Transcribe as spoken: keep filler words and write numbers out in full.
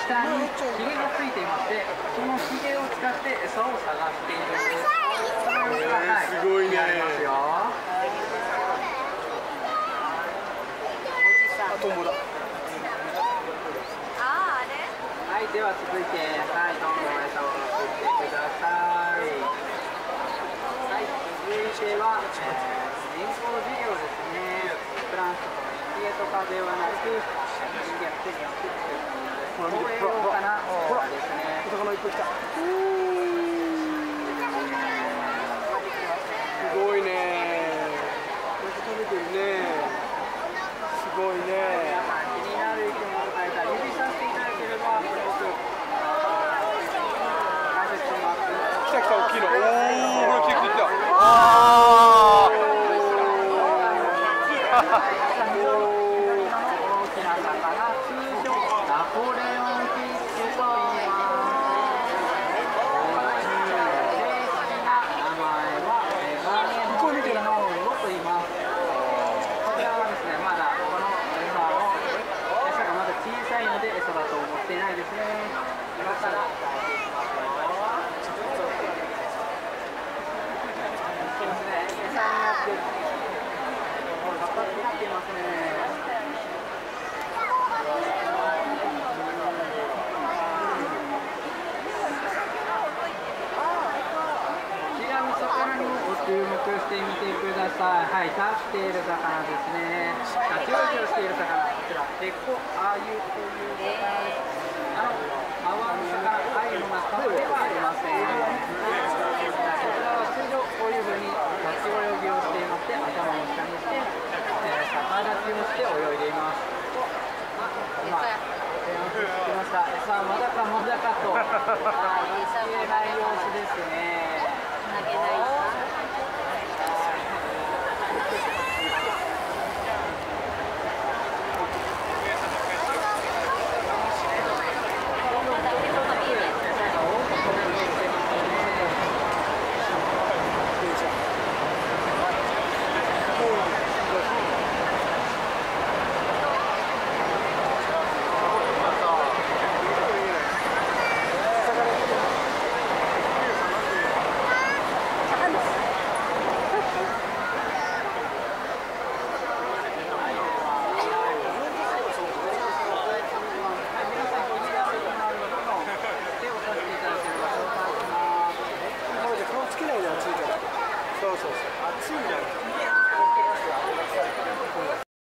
下にヒゲがついていまして、そのヒゲを使って餌を探しているんです。 すごいね。トンボだ。 はい、では続いて、はい、どんどん餌を作ってください。はい、続いては、えー、人工授業ですね。プランクトンのヒゲとかではなく、人間手によって作ったものです。高栄養価なほらですね。 お魚いっぱい来た。すごいね。こうやって食べてるね。すごいね。 皆さん気になる生き物がいたら指さしていただければ、すごく解説します。 来た来た、大きいの。おお、来た来た来た。ああ。 注目してみてください。はい、立っている魚ですね。立ち泳ぎをしている魚、こちら、エコアユという魚です。あの、泡の魚、アユの仲間ではありません。こちらは通常、こういうふうに立ち泳ぎをしていまして、頭を下にして、えー、逆立ちをして泳いでいます。今、来ました。餌まだかまだかと、消えない様子ですね。投げないそうそうそう、暑いんだよ。